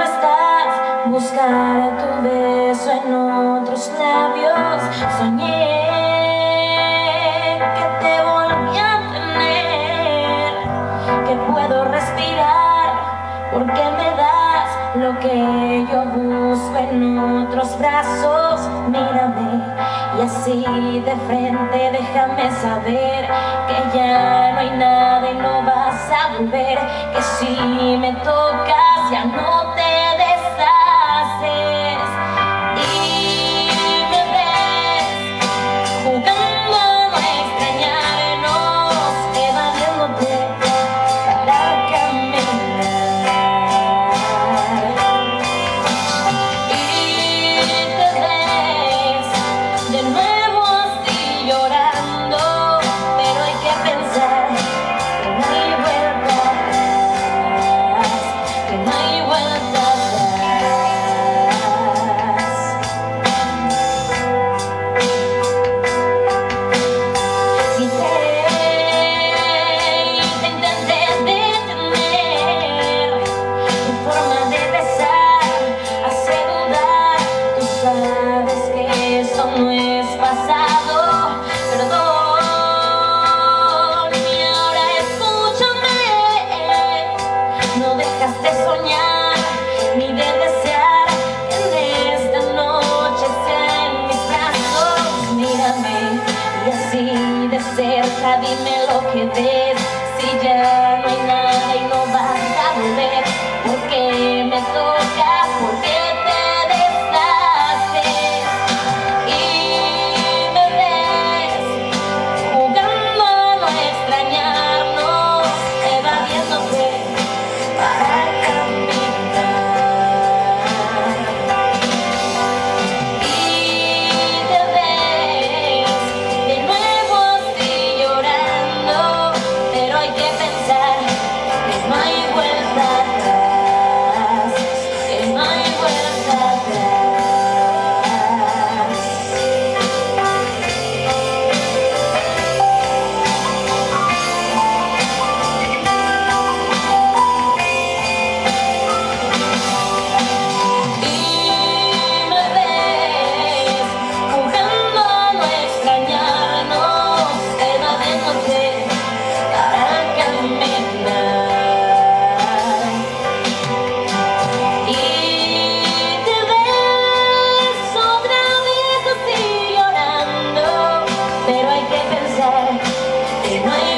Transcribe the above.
estás, buscar tu beso en otros labios. Soñé que te volví a tener, que puedo respirar porque me das lo que yo busco en otros brazos. Mírame y así de frente déjame saber que ya no hay nada y no vas a volver, que si me tocas ya no te deshaces. Y me ves jugando a no extrañarnos, evadiéndote para caminar. Y te ves de nuevo así llorando, pero hay que pensar que no hay vuelta atrás, que no hay vuelta atrás. Si te intenté detener, tu forma de besar hace dudar. Tú sabes que eso no es pasado. Perdón, y ahora escúchame. No dejas de soñar ni de desear que en esta noche sea en mis brazos. Mírame y así de cerca dime lo que ves. Si ya no hay nada y no vas a volver, ¿por qué me tocas? ¿Por qué te deshaces? Y me ves jugando a no extrañarnos, evadiéndote para caminar. Y te ves de nuevo así llorando, pero hay que pensar que no hay vuelta atrás, que no hay vuelta atrás. Y me ves jugando a no extrañarnos, evadiéndote para caminar. Y te ves otra vez así llorando, pero hay que pensar que no hay